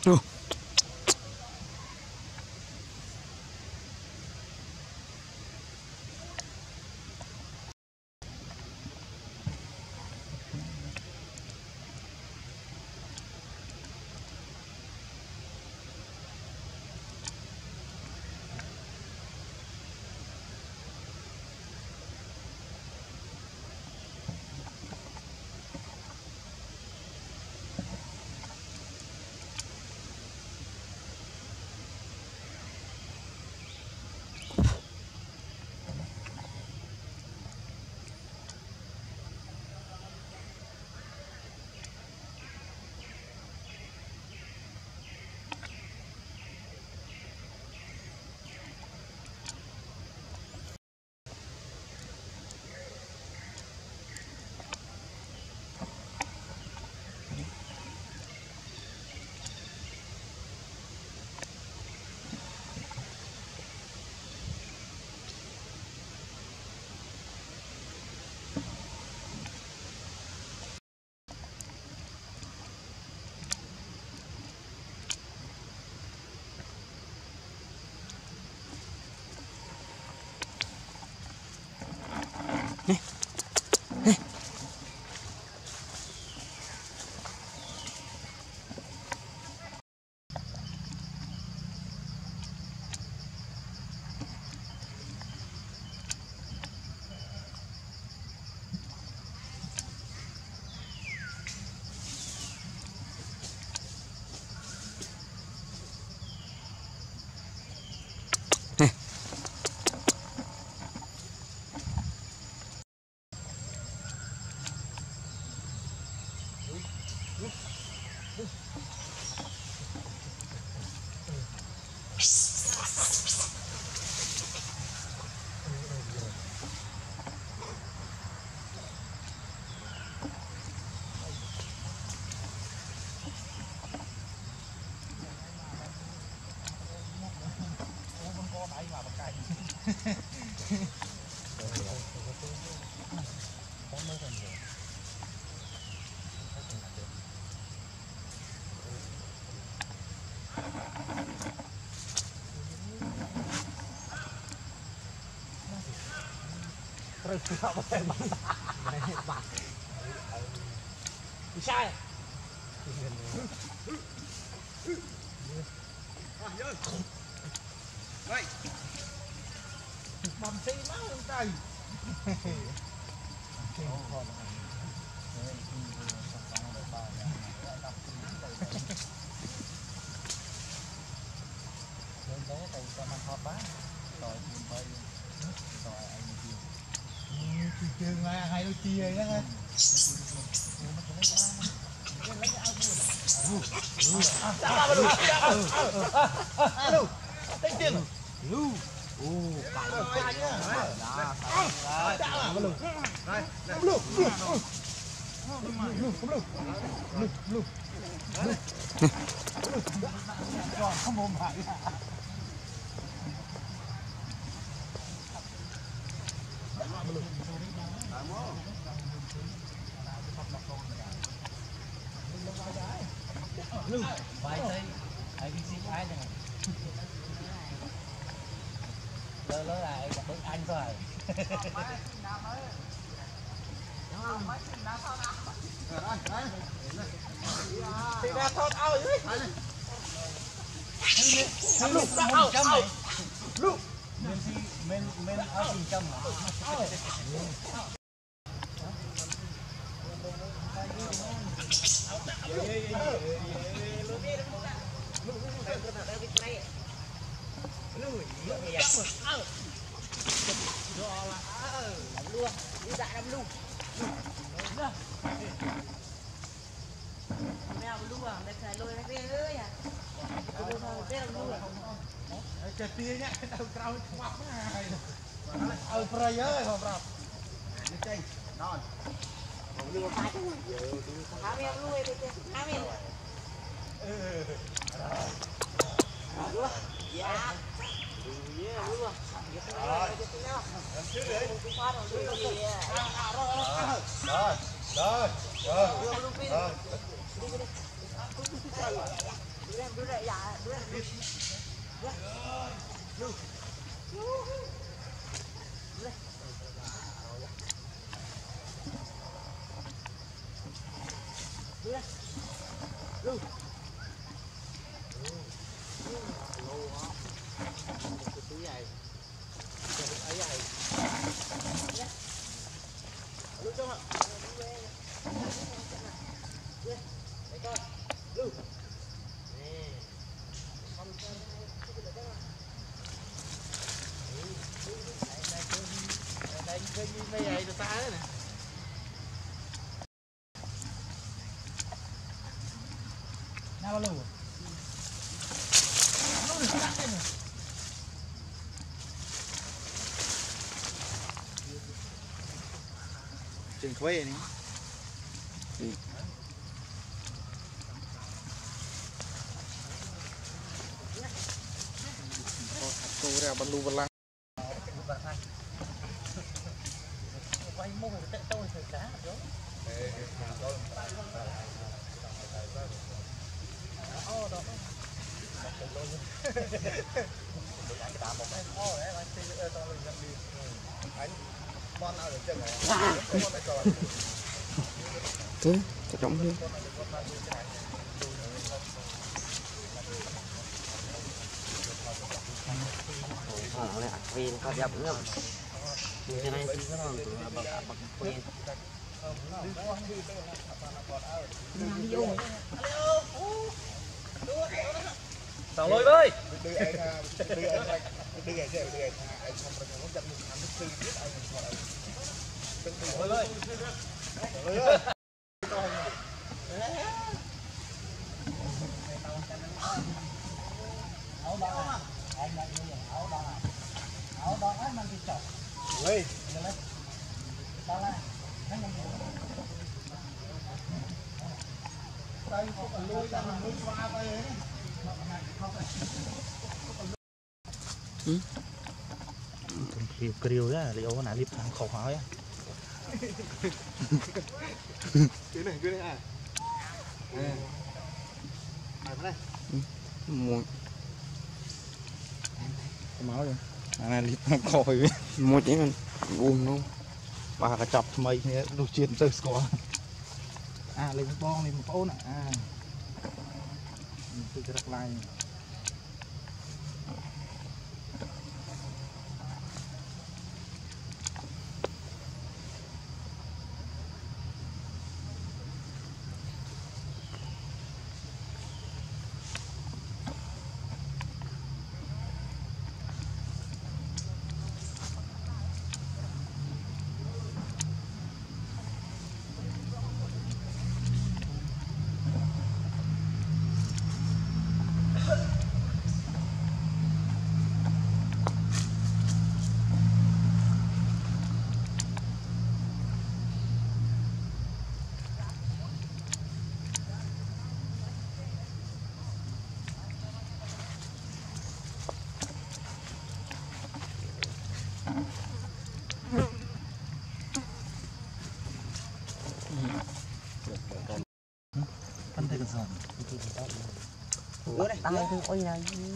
Ồ. Này. Này. Sai. Đây. Bầm xi máu lên tay. Trường là hai đôi chia đó ha. Tính tiền. Lu. Ô, cài qua nhá. Đây, lu. Lu. Không ôm lại. Vài giây, ai đi xin ai này. Lỡ lại gặp bức anh rồi. Thì ra thon ao dưới. Lúc men ở bên trong mà. Cái tia nhá, tao trao ngoặc này. Phơi ơi, hòm rập. Đi chơi. Rồi. Lu phải chứ. Hám em lui đi chứ. Hám em. Lu. Dạ. Lu. Rồi. Rồi. Đây vậy từ xa đấy nè. Nào luôn. Chừng thuê này. Cô ra bắn lu bắn lăng. Quay mô hình tệ tôi phải cá đó. Thế, trọng đi. Này vì nó đẹp lắm. Cái này thì nó bằng quên. Tao lôi ơi. Kêu á, liệu nãy liệp thằng khổ hỏi á. Cái này à. Đây. Một Máu rồi. Này liệp thằng khổ rồi. một cái mình buồn luôn. Bà cả chọc mày đồ chiên chơi score. À lên bong lên một ôn à. Tôi sẽ đặt lại. Tăng cái ôi này.